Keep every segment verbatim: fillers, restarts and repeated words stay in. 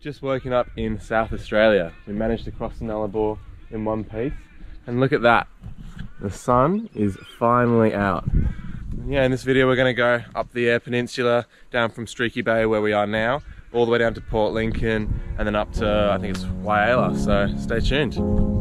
Just woken up in South Australia. We managed to cross the Nullarbor in one piece. And look at that. The sun is finally out. Yeah, in this video we're going to go up the Eyre Peninsula, down from Streaky Bay where we are now, all the way down to Port Lincoln, and then up to, I think it's Eyre, so stay tuned.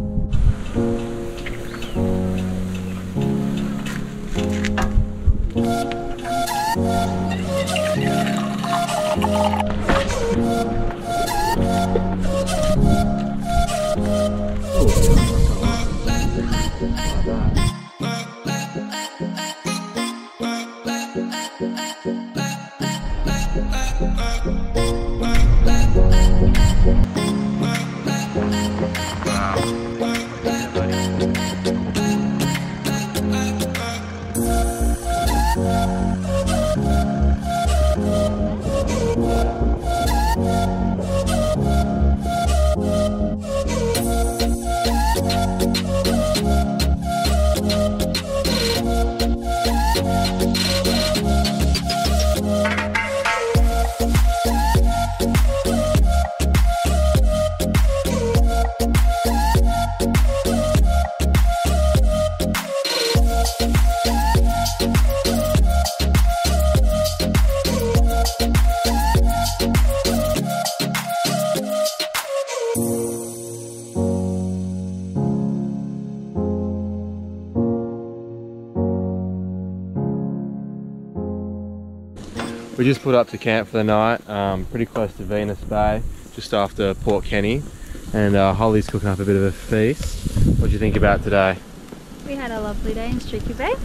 We just put up to camp for the night, um, pretty close to Venus Bay, just after Port Kenny, and uh, Holly's cooking up a bit of a feast. What do you think about today? We had a lovely day in Streaky Bay.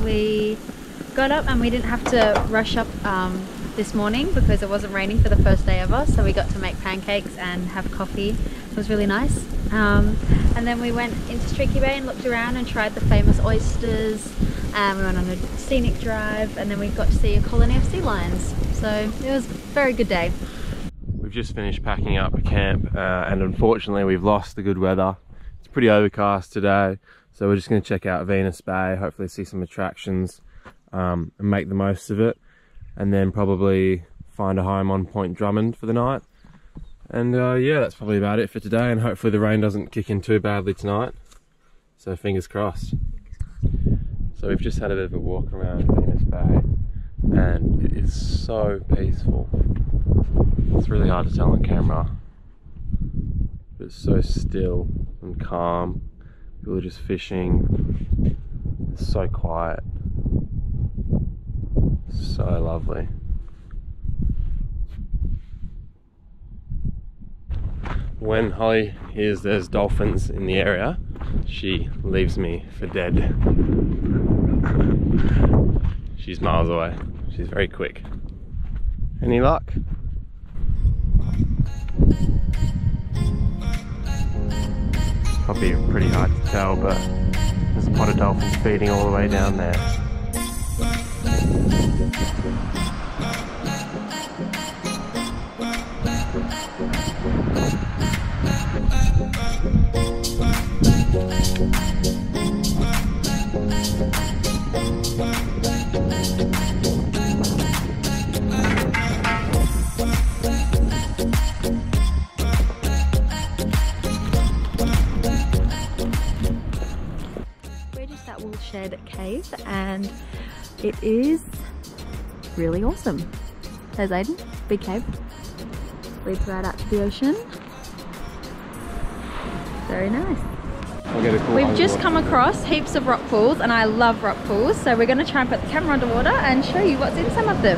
We got up and we didn't have to rush up um, this morning because it wasn't raining for the first day ever, so we got to make pancakes and have coffee. It was really nice. Um, and then we went into Streaky Bay and looked around and tried the famous oysters. Um, we went on a scenic drive and then we got to see a colony of sea lions. So it was a very good day. We've just finished packing up a camp uh, and unfortunately we've lost the good weather. It's pretty overcast today, so we're just going to check out Venus Bay, hopefully see some attractions um, and make the most of it, and then probably find a home on Point Drummond for the night. And uh, yeah, that's probably about it for today, and hopefully the rain doesn't kick in too badly tonight, so fingers crossed. So we've just had a bit of a walk around Venus Bay and it is so peaceful. It's really hard to tell on camera, but it's so still and calm. People are just fishing. It's so quiet. So lovely. When Holly hears there's dolphins in the area, she leaves me for dead. She's miles away. She's very quick. Any luck? Probably pretty hard to tell, but there's a pot of dolphins feeding all the way down there. Cave, and it is really awesome. There's Aiden, big cave, leads right out to the ocean. Very nice. Cool We've just come across heaps of rock pools, and I love rock pools, so we're going to try and put the camera underwater and show you what's in some of them.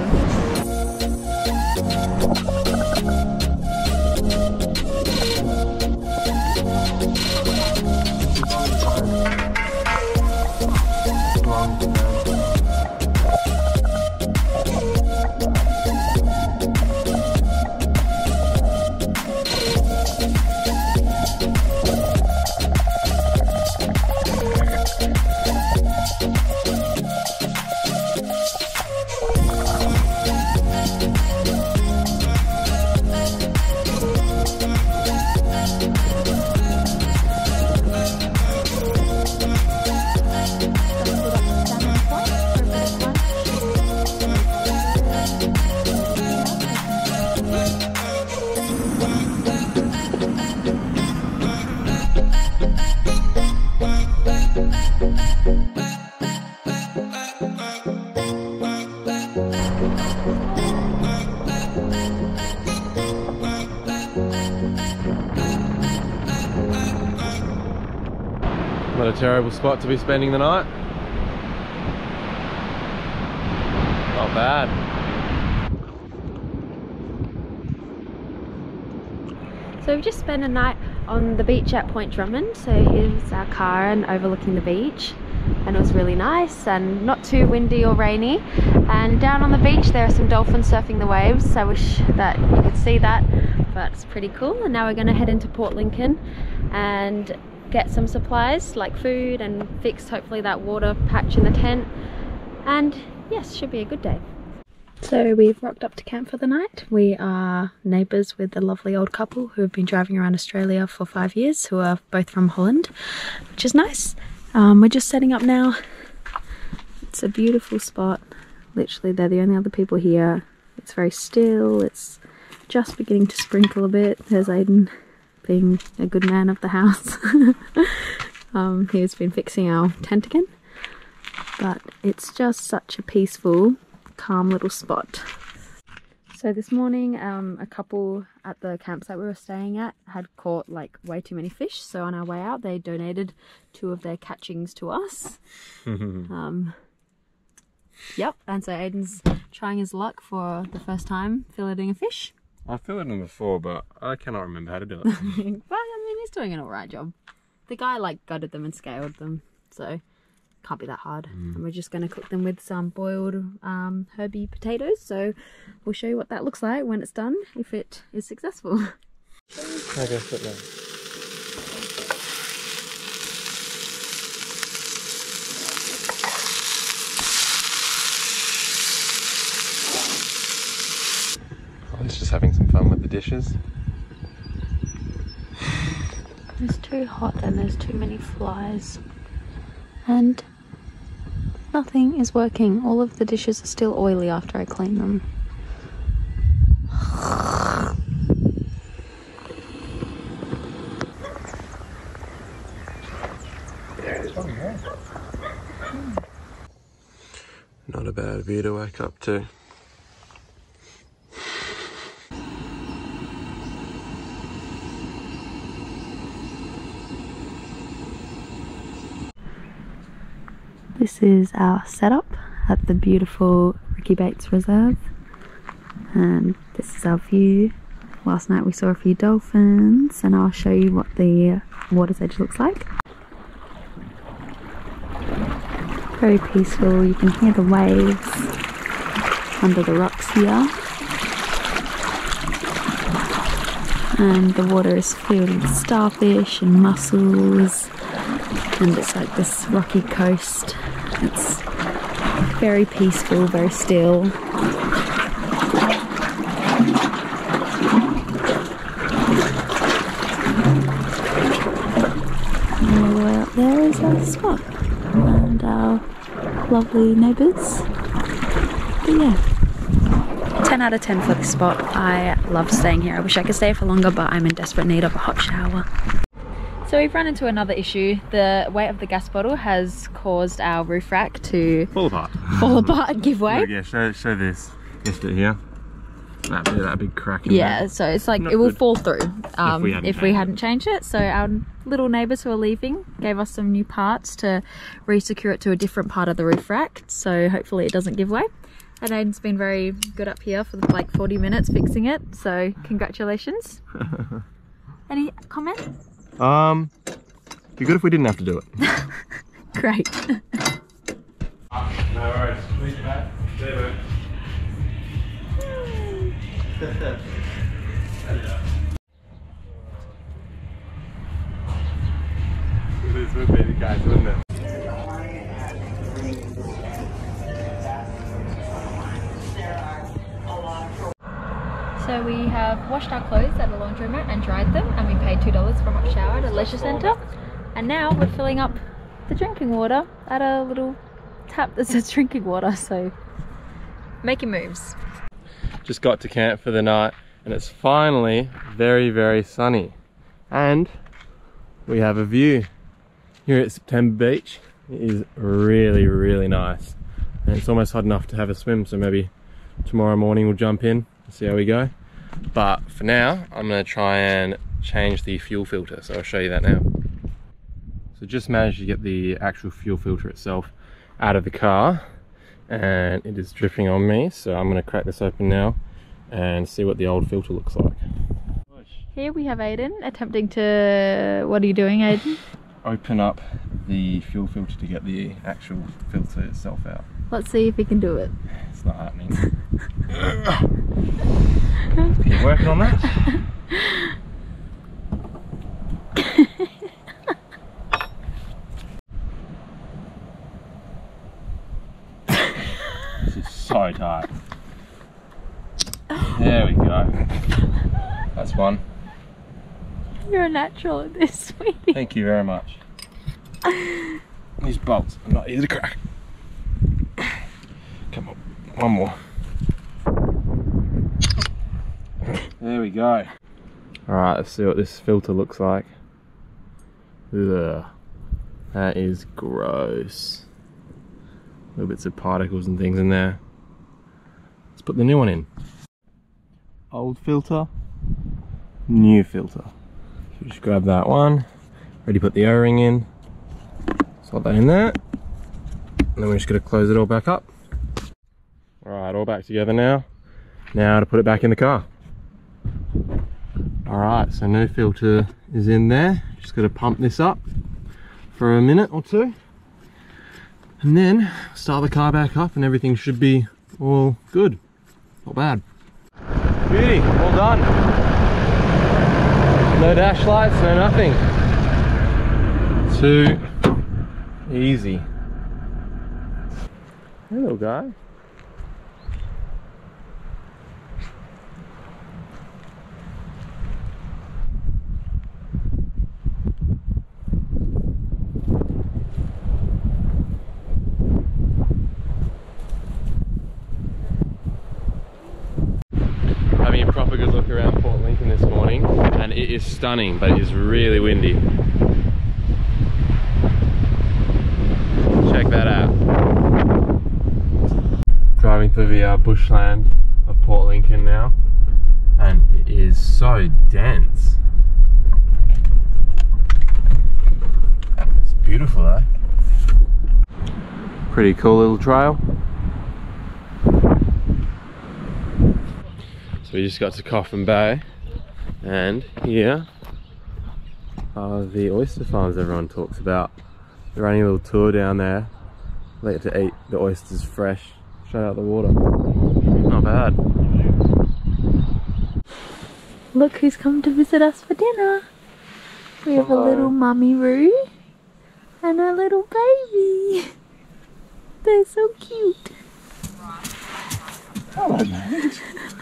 Not a terrible spot to be spending the night. Not bad. So we've just spent a night on the beach at Point Drummond. So here's our car and overlooking the beach, and it was really nice and not too windy or rainy. And down on the beach there are some dolphins surfing the waves. I wish that you could see that, but it's pretty cool. And now we're going to head into Port Lincoln and get some supplies like food and fix hopefully that water patch in the tent. And yes, should be a good day. So we've rocked up to camp for the night. We are neighbours with a lovely old couple who have been driving around Australia for five years, who are both from Holland, which is nice. Um, we're just setting up now. It's a beautiful spot. Literally they're the only other people here. It's very still. It's just beginning to sprinkle a bit. There's Aiden being a good man of the house. um, he's been fixing our tent again. But it's just such a peaceful, calm little spot. So this morning um, a couple at the campsite we were staying at had caught like way too many fish, so on our way out they donated two of their catchings to us. um, yep, and so Aiden's trying his luck for the first time filleting a fish. I've filleted them before, but I cannot remember how to do it. But I mean, he's doing an alright job. The guy like gutted them and scaled them, so can't be that hard. Mm. And we're just going to cook them with some boiled um, herby potatoes, so we'll show you what that looks like when it's done, if it is successful. Okay, sit down. Ollie's just having some fun with the dishes. It's too hot and there's too many flies. And nothing is working. All of the dishes are still oily after I clean them. There it is. Not a bad view to wake up to. This is our setup at the beautiful Ricky Bates Reserve, and this is our view. Last night we saw a few dolphins, and I'll show you what the water's edge looks like. Very peaceful, you can hear the waves under the rocks here, and the water is filled with starfish and mussels, and it's like this rocky coast. It's very peaceful, very still. And all the way up there is our spot and our lovely neighbours. But yeah, ten out of ten for this spot. I love staying here. I wish I could stay for longer, but I'm in desperate need of a hot shower. So we've run into another issue. The weight of the gas bottle has caused our roof rack to fall apart. Fall apart and give way. Look, yeah, show, show this. Just it here. That big, that big crack in yeah, there. So it's like Not it will good. fall through um, if we hadn't, if changed, we it. hadn't changed it. So our little neighbours who are leaving gave us some new parts to re-secure it to a different part of the roof rack. So hopefully it doesn't give way. And Aiden's been very good up here for like forty minutes fixing it. So congratulations. Any comment? Um. Be good if we didn't have to do it. Great. No worries. Please, Pat. There This would be the case, wouldn't it? So we have washed our clothes at a laundromat and dried them, and we paid two dollars for a hot shower at a leisure centre. And now we're filling up the drinking water at a little tap that says drinking water, so making moves. Just got to camp for the night and it's finally very, very sunny. And we have a view here at September Beach. It is really, really nice. And it's almost hot enough to have a swim, so maybe tomorrow morning we'll jump in and see how we go. But for now, I'm gonna try and change the fuel filter, so I'll show you that now. So just managed to get the actual fuel filter itself out of the car, and it is dripping on me, so I'm going to crack this open now and see what the old filter looks like. Here we have Aiden attempting to... What are you doing, Aiden? Open up the fuel filter to get the actual filter itself out. Let's see if he can do it. It's not happening. Keep working on that. This is so tight. There we go. That's one. You're a natural at this, sweetie. Thank you very much. These bolts are not easy to crack. Come on, one more. There we go. Alright, let's see what this filter looks like. Ugh. That is gross. Little bits of particles and things in there. Let's put the new one in. Old filter, new filter. So just grab that one. Ready to put the O-ring in. Slot that in there. And then we're just going to close it all back up. Alright, all back together now. Now to put it back in the car. Alright, so new filter is in there. Just got to pump this up for a minute or two. And then start the car back up and everything should be all good. Not bad. Beauty, all done. No dash lights, no nothing. Too easy. Hey little guy. Having a proper good look around Port Lincoln this morning, and it is stunning, but it is really windy. Check that out. Driving through the uh, bushland of Port Lincoln now, and it is so dense. It's beautiful though. Pretty cool little trail. So we just got to Coffin Bay, and here are the oyster farms everyone talks about. They're running a little tour down there. They get to eat the oysters fresh, straight out the water. Not bad. Look who's come to visit us for dinner. We have Hello. a little mummy Roo and a little baby. They're so cute. Hello, mate.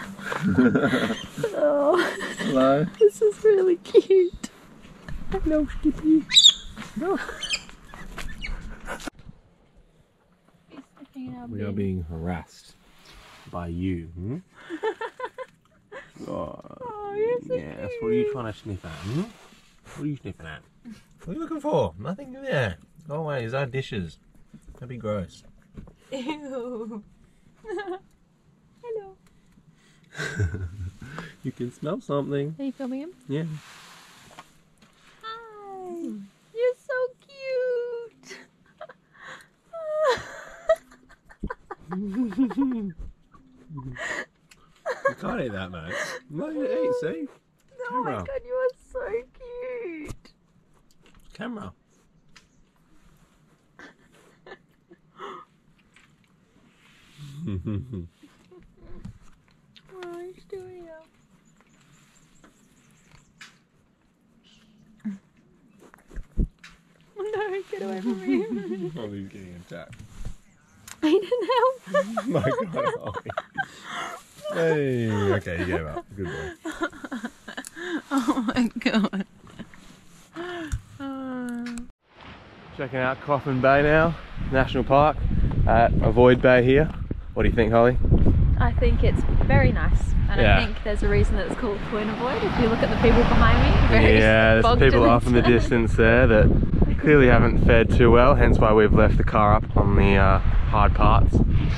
Oh, hello. This is really cute. Hello, Skippy. No. We are being harassed by you. Hmm? Oh, oh, you're so yes. cute. What are you trying to sniff at? Hmm? What are you sniffing at? What are you looking for? Nothing there. Go away. These are dishes. That'd be gross. Ew. Hello. You can smell something. Are you filming him? Yeah. Hi. You're so cute. You can't eat that, mate. No, you eat, see? Oh my god, you are so cute. Camera. Oh, he's doing it. Oh no, get away from me. Oh, he's getting attacked. I didn't help. Oh my god, Ollie. Hey, okay, you gave up. Good boy. Oh my god. Uh... Checking out Coffin Bay now, National Park at Avoid Bay here. What do you think, Holly? I think it's very nice, and yeah. I think there's a reason that it's called Point Avoid. If you look at the people behind me, very yeah, there's people off in the distance there that clearly haven't fared too well, hence why we've left the car up on the uh, hard parts.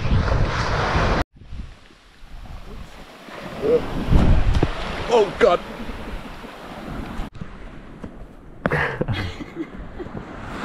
Oh god!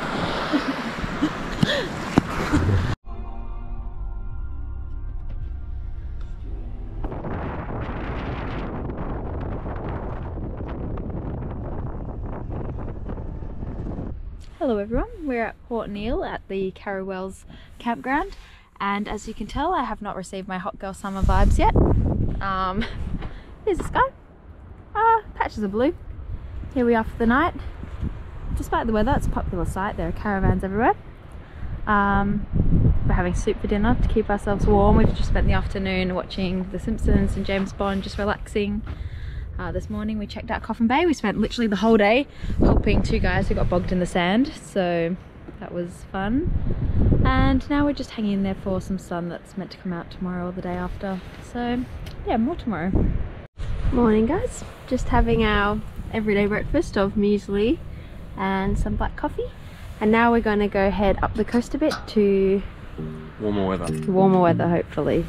Hello everyone, we're at Port Neal at the Carrawells campground, and as you can tell I have not received my hot girl summer vibes yet. Um, here's the sky, ah, patches of blue. Here we are for the night. Despite the weather, it's a popular sight, there are caravans everywhere. Um, we're having soup for dinner to keep ourselves warm. We've just spent the afternoon watching The Simpsons and James Bond, just relaxing. Uh, this morning we checked out Coffin Bay. We spent literally the whole day helping two guys who got bogged in the sand, so that was fun. And now we're just hanging in there for some sun that's meant to come out tomorrow or the day after. So yeah, more tomorrow. Morning guys, just having our everyday breakfast of muesli and some black coffee. And now we're going to go head up the coast a bit to warmer weather. Warmer weather, hopefully.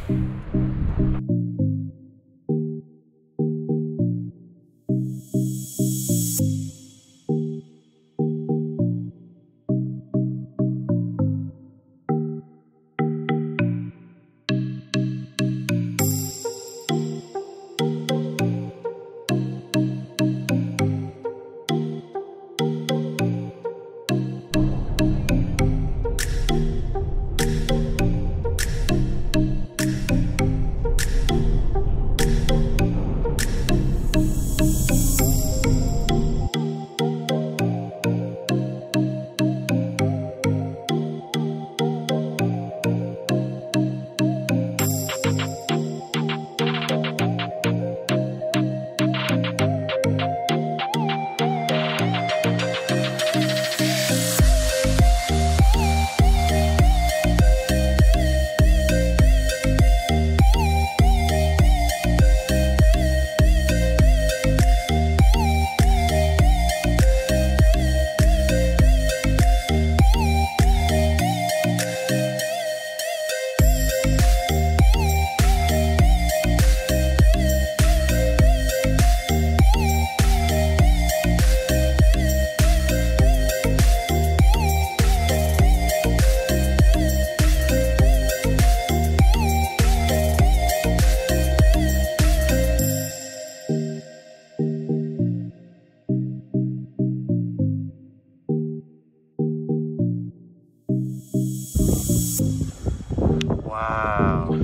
Wow.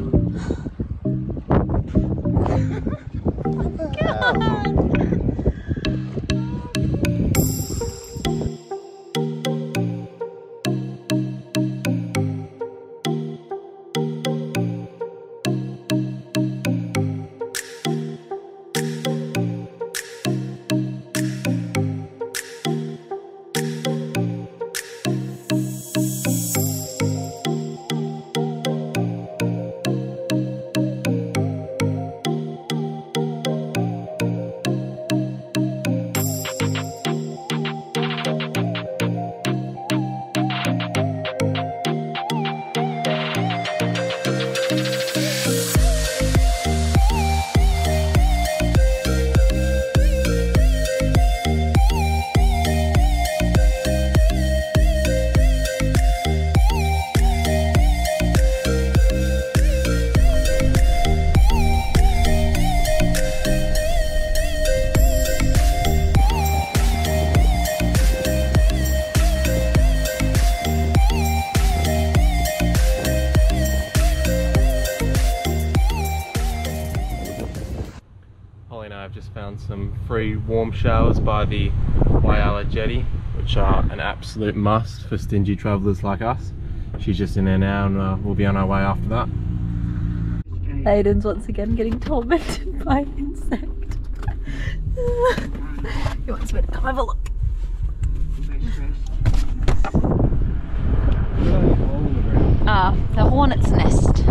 I've just found some free warm showers by the Eyre jetty, which are an absolute must for stingy travellers like us. She's just in there now and uh, we'll be on our way after that. Aiden's once again getting tormented by an insect. He wants me to come have a look. Ah, the hornet's nest.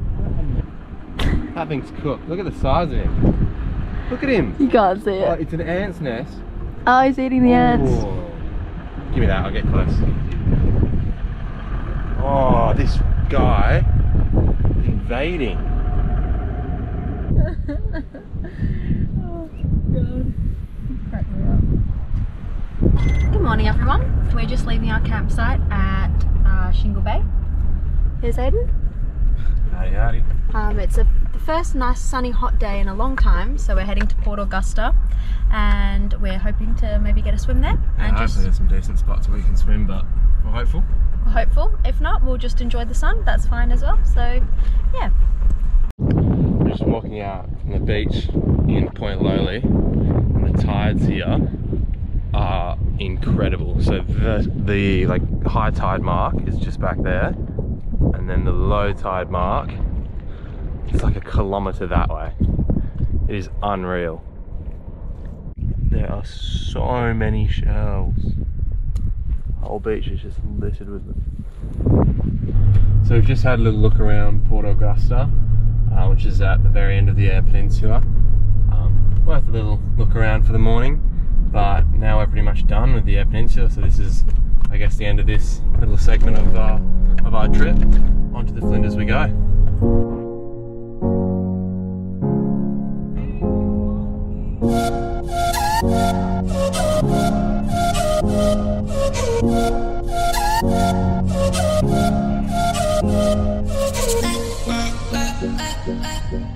That thing's cooked. Look at the size of him. Look at him. You can't see it. Oh, it's an ant's nest. Oh, he's eating the ants. Oh. Give me that, I'll get close. Oh, this guy is invading. Oh, God. Crack me up. Good morning, everyone. We're just leaving our campsite at uh, Shingle Bay. Here's Aiden. Howdy, howdy. Um, it's a, the first nice sunny hot day in a long time, so we're heading to Port Augusta. and we're hoping to maybe get a swim there. Yeah, and hopefully just, there's some decent spots where we can swim, but we're hopeful. we're hopeful. If not, we'll just enjoy the sun. That's fine as well. So, yeah. We're just walking out from the beach in Point Lowly, and the tides here are incredible. So the, the like high tide mark is just back there, and then the low tide mark is like a kilometre that way. It is unreal. There are so many shells. The whole beach is just littered with them. So we've just had a little look around Port Augusta, uh, which is at the very end of the Eyre Peninsula. Um, worth a little look around for the morning, but now we're pretty much done with the Eyre Peninsula, so this is, I guess, the end of this little segment of, uh, of our trip. Onto the Flinders we go. Bye.